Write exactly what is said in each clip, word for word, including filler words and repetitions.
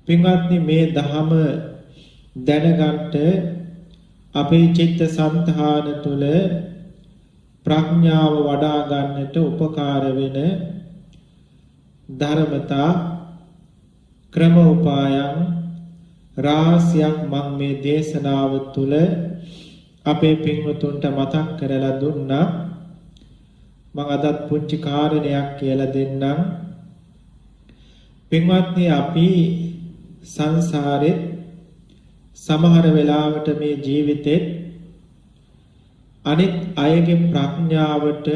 පින්වත්නි මේ ධම දැනගන්න අපේ චිත්ත සංතාන තුල ප්‍රඥාව වඩා ගන්නට උපකාර වෙන ධර්මතා ක්‍රම උපායන් රාශියක් මම මේ දේශනාව තුල අපේ පින්වතුන්ට මතක් කරලා දුන්නා. මම අදත් පුංචි කාරණයක් කියලා දෙන්නම්. පින්වත්නි අපි සංසාරේ සමහර වෙලාවට මේ ජීවිතේ අනිත් අයගේ ප්‍රඥාවට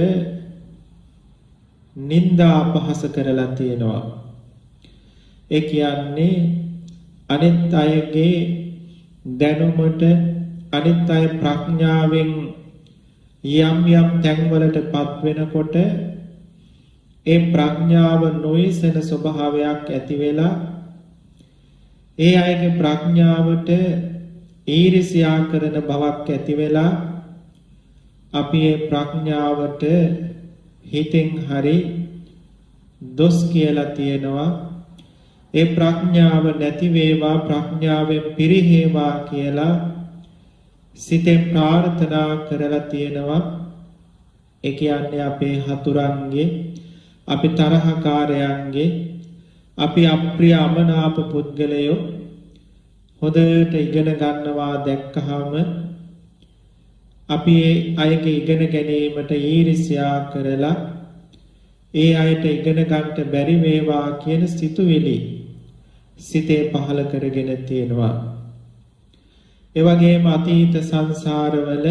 නිന്ദා අපහාස කරලා තියෙනවා. ඒ කියන්නේ අනිත් අයගේ දැනුමට අනිත් අය ප්‍රඥාවෙන් යම් යම් තැන්වලටපත් වෙනකොට ඒ ප්‍රඥාව නොයසන ස්වභාවයක් ඇති වෙලා ඒ අයගේ ප්‍රඥාවට ඊර්ෂ්‍යා කරන බවක් ඇති වෙලා අපි ඒ ප්‍රඥාවට හිතෙන් හරි දොස් කියලා තියෙනවා. ඒ ප්‍රඥාව නැති වේවා ප්‍රඥාවෙන් පිරිහේවා කියලා සිතෙන් ප්‍රාර්ථනා කරලා තියෙනවා. ඒ කියන්නේ අපේ හතුරන්ගේ අපි තරහකාරයන්ගේ අපි අප්‍රිය අමනාප පුද්ගලයෝ හොඳට ඉගෙන ගන්නවා දැක්කහම අපි ඒ අයගේ ඉගෙන ගැනීමට ඊර්ෂ්‍යා කරලා ඒ අයට ඉගෙන ගන්නට බැරි වේවා කියන සිතුවිලි සිතේ පහළ කරගෙන තියෙනවා. ඒ වගේම අතීත සංසාරවල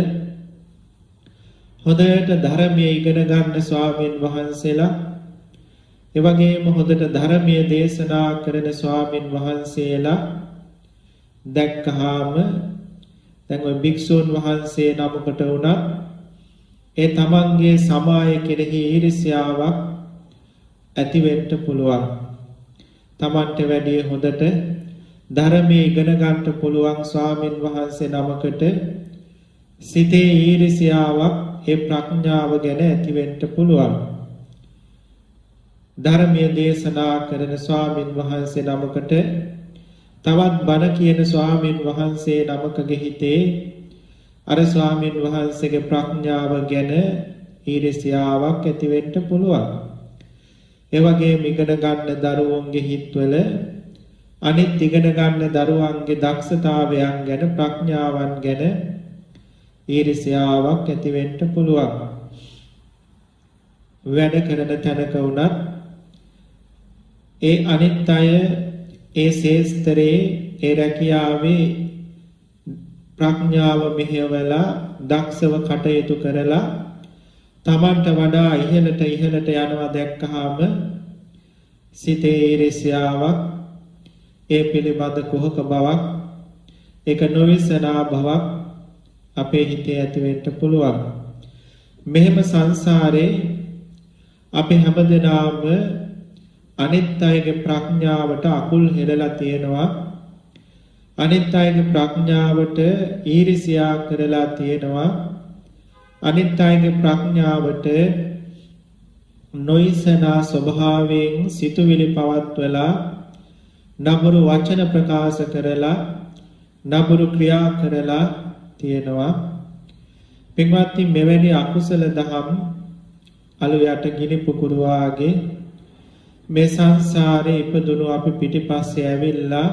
හොඳට ධර්මයේ ඉගෙන ගන්න ස්වාමීන් වහන්සේලා ඒ වගේම හොඳට ධර්මයේ දේශනා කරන ස්වාමීන් වහන්සේලා දැක්කහම දැන් ඔය භික්ෂුන් වහන්සේ නමකට වුණා ඒ තමන්ගේ සමාය කෙරෙහි ඊර්ෂ්‍යාවක් ඇති වෙන්න පුළුවන්. තමන්ට වැඩි හොඳට ධර්මයේ ඉගෙන ගන්නට පුළුවන් ස්වාමීන් වහන්සේ නමකට සිතේ ඊර්ෂ්‍යාවක් ඒ ප්‍රඥාව ගැන ඇති වෙන්න පුළුවන්. ධර්මයේ දේශනා කරන ස්වාමීන් වහන්සේ නමකට තවත් බණ කියන ස්වාමීන් වහන්සේ නමකගේ හිතේ අර ස්වාමීන් වහන්සේගේ ප්‍රඥාව ගැන ඊර්ෂ්‍යාවක් ඇති වෙන්න පුළුවන්. ඒ වගේම ඉගෙන ගන්න දරුවන්ගේ හිතවල අනිත් ඉගෙන ගන්න දරුවන්ගේ දක්ෂතාවයන් ගැන ප්‍රඥාවන් ගැන ඊර්ෂ්‍යාවක් ඇති වෙන්න පුළුවන්. වැඩ කරන තැනක වුණත් ඒ අනිත් අය ඒ ශේස්ත්‍රයේ ඒ රැකියාවේ ප්‍රඥාව මෙහෙवला දක්ෂව කටයුතු කරලා තමන්ට වඩා ඉහළට ඉහළට යනවා දැක්කහම සිතේ ඊර්ෂ්‍යාවක් ඒ පිළිබඳ කුහක බවක් ඒක නොවිසනා බවක් අපේ හිතේ ඇති වෙන්න පුළුවන්. මෙහෙම සංසාරේ අපි හැමදෙනාම අනිත් අයගේ ප්‍රඥාවට අකුල් හෙලලා තියෙනවා. අනිත් අයගේ ප්‍රඥාවට ඊර්ෂ්‍යා කරලා තියෙනවා. අනිත් අයගේ ප්‍රඥාවට නොයිසනා ස්වභාවයෙන් සිතුවිලි පවත්වලා නබුරු වචන ප්‍රකාශ කරලා නබුරු ක්‍රියා කරලා තියෙනවා. පින්වත්නි මෙවැනි අකුසල දහම් අලු යට ගිනි පුකුරු වාගේ මේ සංසාරේ ඉපදුණු අපි පිටිපස්සේ ඇවිල්ලා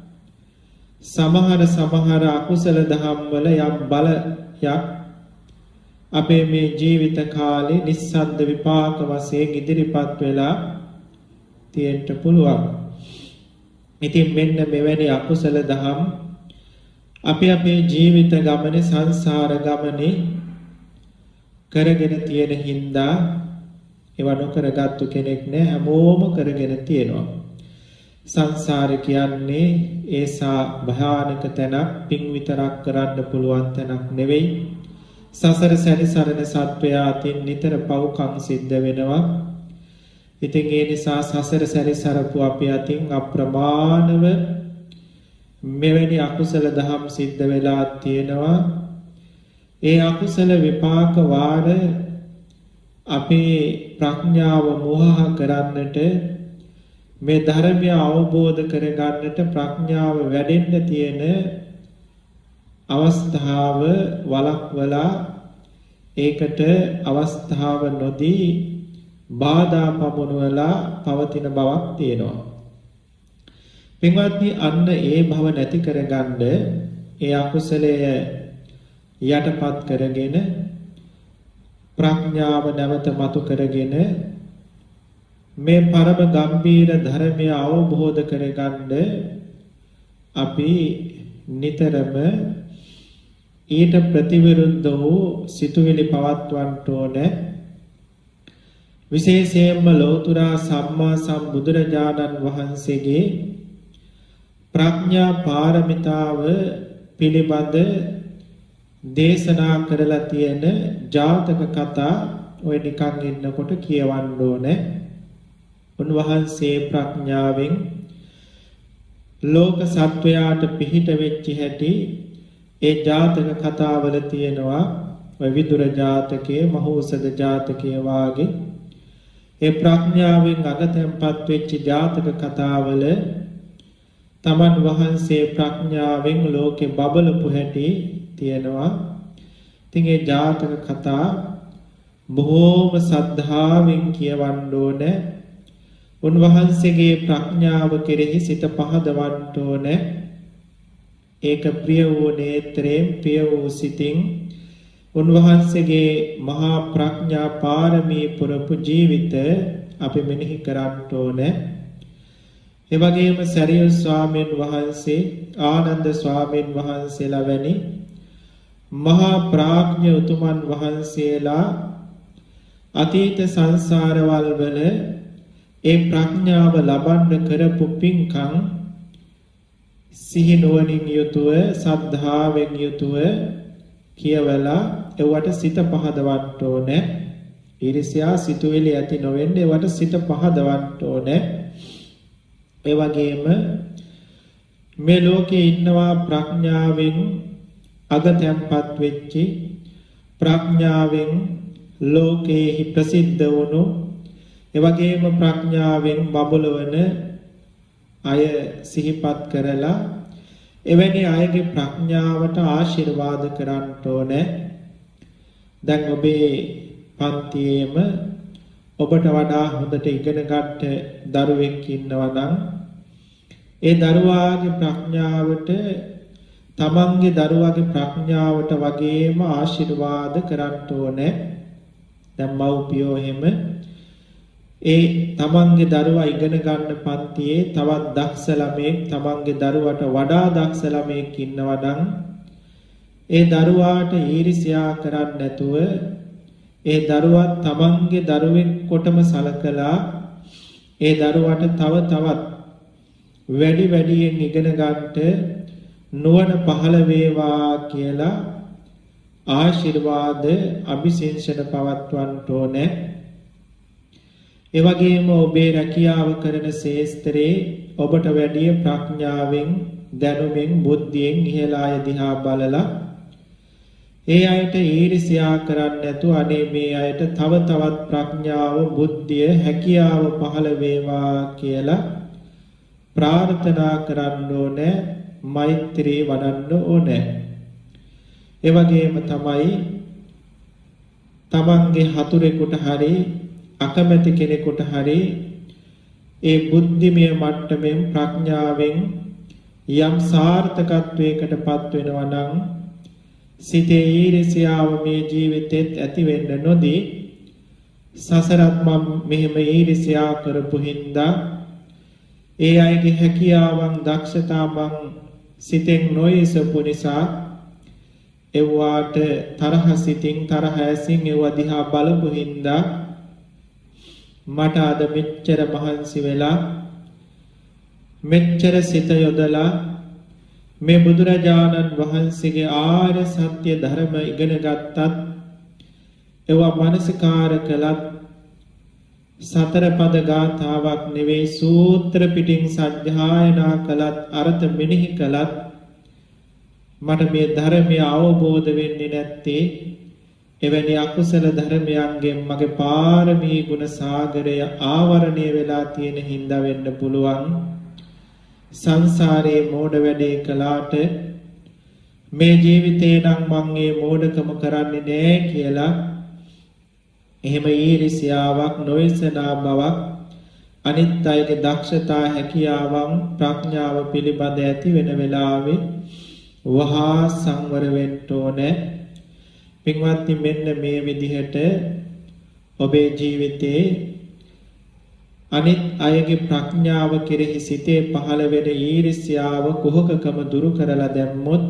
සමහර සමහර අකුසල දහම් වල යම් බලයක් අපේ මේ ජීවිත කාලේ නිස්සද්ද විපාක වශයෙන් ඉදිරිපත් වෙලා තියෙන්න පුළුවන්. ඉතින් මෙන්න මෙවැනි අකුසල දහම් අපි අපේ ජීවිත ගමනේ සංසාර ගමනේ කරගෙන තියෙන හින්දා ඒව නොකරගත්තු කෙනෙක් නෑ. හැමෝම කරගෙන තියෙනවා. සංසාර කියන්නේ ඒසා භයානක තැනක්, පින් විතරක් කරන්න පුළුවන් තැනක් නෙවෙයි. සසර සැරිසරන සත්වයා අතින් නිතර පව්කම් සිද්ධ වෙනවා. ඉතින් ඒ නිසා සසර සැරිසරපු අපි අතින් අප්‍රමාණව මෙවැනි අකුසල දහම් සිද්ධ වෙලා තියෙනවා. ඒ අකුසල විපාක වාර අපේ ප්‍රඥාව මෝහ කරන්නට මේ ධර්මය අවබෝධ කරගන්නට ප්‍රඥාව වැඩෙන්න තියෙන අවස්ථාව වළක්වලා ඒකට අවස්ථාව නොදී බාධා පමුණුවලා පවතින බවක් තියෙනවා. පින්වත්නි, අන්න ඒ භව නැති කරගන්න ඒ අකුසලය යටපත් කරගෙන ප්‍රඥාව නැවත මතු කරගෙන මේ පරම ගම්බීර ධර්මය අවබෝධ කරගන්න අපි නිතරම ඊට ප්‍රතිවිරුද්ධ වූ සිතුවිලි පවත්වන්නට ඕනේ. විශේෂයෙන්ම ලෞතුරා සම්මා සම්බුදුරජාණන් වහන්සේගේ ප්‍රඥා පාරමිතාව පිළිබඳ දේශනා කරලා තියෙන ජාතක කතා ඔය නිකන් ඉන්නකොට කියවන්න ඕනේ. උන්වහන්සේ ප්‍රඥාවෙන් ලෝක සත්වයාට පිහිට වෙච්ච හැටි ඒ ජාතක කතාවල තියෙනවා. ඔය විදුර ජාතකයේ, මහෞෂධ ජාතකයේ වාගේ ඒ ප්‍රඥාවෙන් අගතැන්පත් වෙච්ච ජාතක කතාවල තමන් වහන්සේ ප්‍රඥාවෙන් ලෝකෙ බබලපු හැටි තියෙනවා. ඉතින් ඒ ජාතක කතා බොහෝම සද්ධාවෙන් කියවන්න ඕනේ. උන්වහන්සේගේ ප්‍රඥාව කෙරෙහි සිත පහදවන්න ඕනේ. ඒක ප්‍රිය වූ නේත්‍රයෙන්, ප්‍රිය වූ සිතින් උන්වහන්සේගේ මහා ප්‍රඥා පාරමී පුරපු ජීවිත අපි මෙනෙහි කරන්න ඕනේ. ඒ වගේම සරියුත් ස්වාමීන් වහන්සේ, ආනන්ද ස්වාමීන් වහන්සේලා වැනි මහා ප්‍රඥ උතුමන් වහන්සේලා අතීත සංසාරවල වල ඒ ප්‍රඥාව ලබන්න කරපු පින්කම් සිහි නුවණින් යුතුව, සද්ධාවෙන් යුතුව කියවලා ඒවට සිත පහදවන්න ඕනේ. ඊර්ෂ්‍යා සිතුවිලි ඇති නොවෙන්නේ ඒවට සිත පහදවන්න ඕනේ. ඒ වගේම මේ ලෝකේ ඉන්නවා ප්‍රඥාවෙන් අගතැන්පත් වෙච්ච, ප්‍රඥාවෙන් ලෝකේහි ප්‍රසිද්ධ වුණු, ඒ වගේම ප්‍රඥාවෙන් බබලවන අය සිහිපත් කරලා එවැනි අයගේ ප්‍රඥාවට ආශිර්වාද කරන්න ඕනේ. දැන් ඔබේ පන්තියේම ඔබට වඩා හොඳට ඉගෙන ගන්න දරුවෙක් ඉන්නවා නම් ඒ දරුවාගේ ප්‍රඥාවට, තමන්ගේ දරුවාගේ ප්‍රඥාවට වගේම ආශිර්වාද කරන්න ඕනේ. දැන් මව්පියෝ එහෙම ඒ තමන්ගේ දරුවා ඉගෙන ගන්න පන්තියේ තවත් දක්ෂ ළමයෙක් තමන්ගේ දරුවට වඩා දක්ෂ ළමයෙක් ඉන්නවා නම් ඒ දරුවාට ඊර්ෂ්‍යා කරන්නේ නැතුව ඒ දරුවා තමන්ගේ දරුවෙක් කොටම සලකලා ඒ දරුවාට තව තවත් වැඩි වැඩියෙන් ඉගෙන ගන්නට නුවණ පහළ වේවා කියලා ආශිර්වාද අභිෂේචන පවත්වන්න ඕනේ. ඒ වගේම ඔබේ රැකියාව කරන ශේස්ත්‍රයේ ඔබට වැඩි ප්‍රඥාවෙන්, දැනුමින්, බුද්ධියෙන් ඉහළ අය දිහා බලලා ඒ අයට ඊර්ෂ්‍යා කරන්නේ නැතුව අනේ මේ අයට තව තවත් ප්‍රඥාව, බුද්ධිය, හැකියාව පහළ වේවා කියලා ප්‍රාර්ථනා කරන්න ඕනේ. මෛත්‍රී වඩන්න ඕනේ. ඒ වගේම තමයි තමන්ගේ හතුරෙකුට හරි අකමැති කෙනෙකුට හරි ඒ බුද්ධිමය මට්ටමින් ප්‍රඥාවෙන් යම් සාර්ථකත්වයකට පත් වෙනවා නම් සිතේ ඊර්ෂ්‍යාව මේ ජීවිතෙත් ඇති වෙන්න නොදී සසරත් මම මෙහෙම ඊර්ෂ්‍යා කරපු හින්දා ඒ අයගේ හැකියාවන්, දක්ෂතාවන් සිතෙන් නොයසපු නිසා එව්වාට තරහ සිතින්, තරහ ඇසින් එව්වා දිහා බලපු හින්දා මට අද මෙච්චර මහන්සි වෙලා මෙච්චර සිත යොදලා මේ බුදුරජාණන් වහන්සේගේ ආර්ය සත්‍ය ධර්ම ඉගෙන ගත්තත් ඒවා මානසිකාර කළත් සතර පද ගාථාවක් නෙවෙයි සූත්‍ර පිටින් සජ්ජායනා කළත් අර්ථ මෙනෙහි කළත් මට මේ ධර්මය අවබෝධ වෙන්නේ නැත්තේ එවැනි අකුසල ධර්මයන්ගෙන් මගේ පාරමී ගුණ සාගරය ආවරණය වෙලා තියෙන හින්දා වෙන්න පුළුවන්. සංසාරයේ මෝඩ වැඩේ කළාට මේ ජීවිතේ නම් මං මේ මෝඩකම කරන්නේ නෑ කියලා එහෙම ඊර්ෂ්‍යාවක් නොයසනා බවක් අනිත් අයගේ දක්ෂතා හැකියාවන් ප්‍රඥාව පිළිබඳ ඇති වෙන වෙලාවේ වහා සංවර වෙන්න ඕනේ. පින්වත්නි මෙන්න මේ විදිහට ඔබේ ජීවිතේ අනිත් අයගේ ප්‍රඥාව කෙරෙහි සිතේ පහළ වෙන ඊර්ෂ්‍යාව කුහකකම දුරු කරලා දැම්මොත්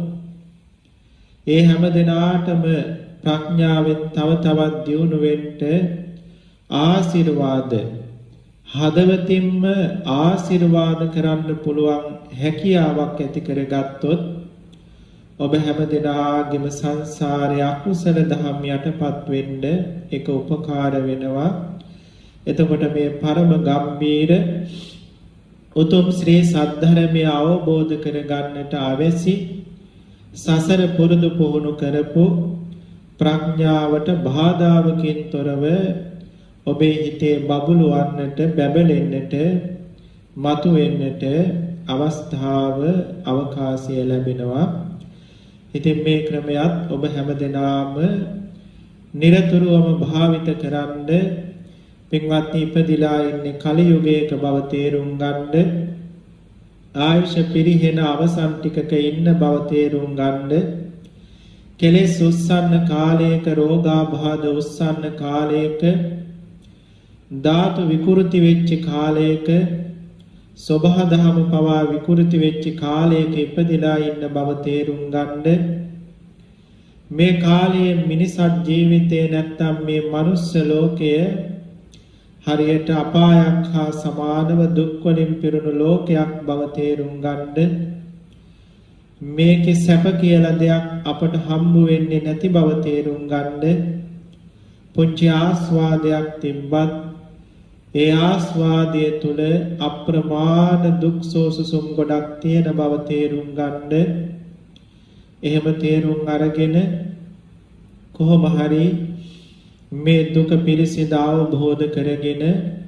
ඒ හැම දිනාටම ප්‍රඥාවෙන් තව තවත් දියුණු වෙන්න ආශිර්වාද හදවතින්ම ආශිර්වාද කරන්න පුළුවන් හැකියාවක් ඇති කරගත්තොත් ඔබ හැම දිනාගේම සංසාරයේ අකුසල දහම් යටපත් වෙන්න ඒක උපකාර වෙනවා. එතකොට මේ පරම ගම්බීර උතුම් ශ්‍රී සද්ධර්මය අවබෝධ කරගන්නට අවශ්‍ය සසර පුරුදු පුහුණු කරපු ප්‍රඥාවට බාධාවකින් තොරව ඔබේ හිතේ බබළුවන්නට බැබලෙන්නට මතුවෙන්නට අවස්ථාව අවකාශය ලැබෙනවා. ඉතින් මේ ක්‍රමයක් ඔබ හැමදෙනාම නිරතුරුවම භාවිත කරන්ඩ පින්වත්නි ඉපදිලා ඉන්නේ කලි යුගයක බව තේරුම් ගන්න ආයුෂ පිරිහෙන අවසන් ටිකක ඉන්න බව තේරුම් ගන්න කෙලෙස් උස්සන්න කාලයක රෝගාබාධ උස්සන්න කාලයක ධාතු විකෘති වෙච්ච කාලයක සබහා දහම පවා විකෘති වෙච්ච කාලයක ඉපදිලා ඉන්න බව තේරුම් ගන්න මේ කාලයේ මිනිසත් ජීවිතේ නැත්තම් මේ මනුස්ස ලෝකය හරියට අපායක් හා සමානව දුක් වලින් පිරුණු ලෝකයක් බව තේරුම් ගන්න මේකේ සැප කියලා දෙයක් අපට හම්බ වෙන්නේ නැති බව තේරුම් ගන්න පුංචි ආස්වාදයක් තිබ්බත් ඒ ආස්වාදයේ තුල අප්‍රමාණ දුක් සෝසුම් ගොඩක් තියෙන බව තේරුම් ගන්න එහෙම තේරුම් අරගෙන කොහොම හරි මේ දුක පිළිසිඳ අවබෝධ කරගෙන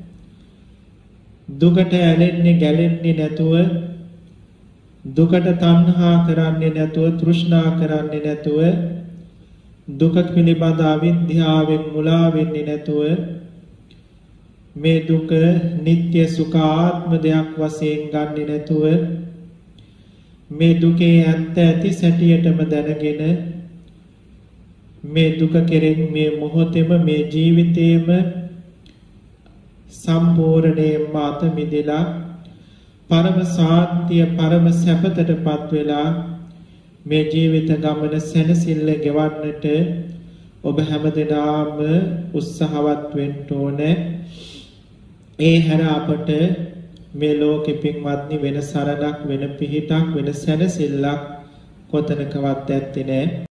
දුකට ඇලෙන්නේ ගැලෙන්නේ නැතුව දුකට තණ්හා කරන්නේ නැතුව තෘෂ්ණා කරන්නේ නැතුව දුක පිළිබඳ අවිද්‍යාවෙන් මුලා වෙන්නේ නැතුව මේ දුක නিত্য සුඛ ආත්ම දෙයක් වශයෙන් ගන්නේ නැතුව මේ දුකේ ඇත්ත ඇති සැටියටම දැනගෙන මේ දුක කෙරෙන් මේ මොහොතේම මේ ජීවිතේම සම්පූර්ණයෙන්ම අත මිදලා පරම සාන්තිය පරම සැපතටපත් වෙලා මේ ජීවිත ගමන සැනසෙල්ල ගෙවන්නට ඔබ හැමදෙනාම උත්සාහවත් වෙන්න ඕනේ. ඒ හැර අපට මේ ලෝකෙ පින්වත්නි වෙන සරණක් වෙන පිහිටක් වෙන සැනසෙල්ලක් කොතනකවත් ඇත්තේ නැහැ.